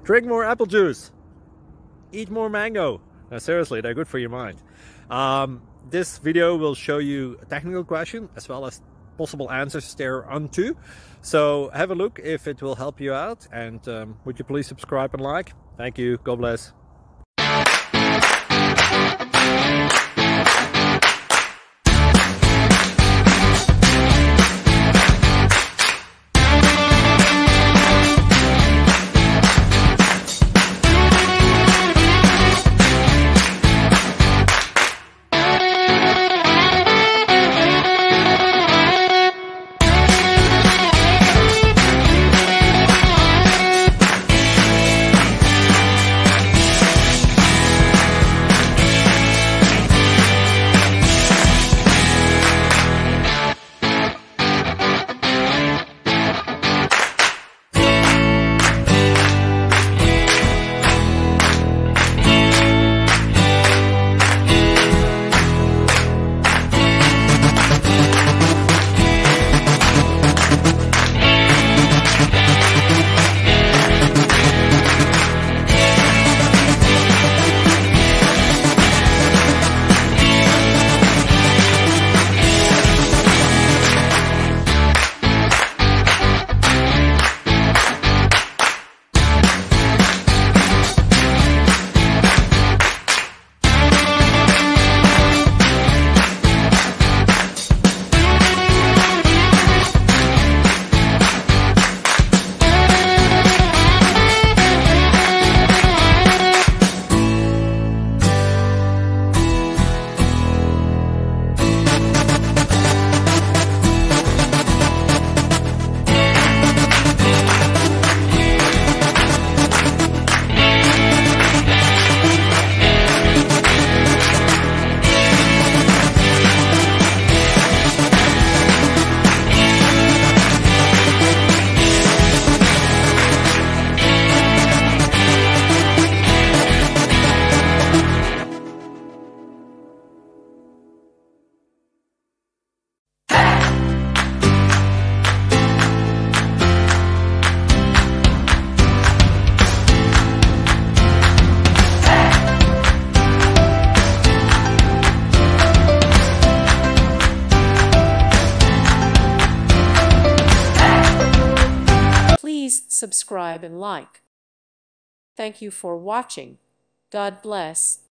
Drink more apple juice. Eat more mango. Now, seriously, they're good for your mind. This video will show you a technical question as well as possible answers thereunto. So have a look if it will help you out, and would you please subscribe and like? Thank you. God bless. Please subscribe and like. Thank you for watching. God bless.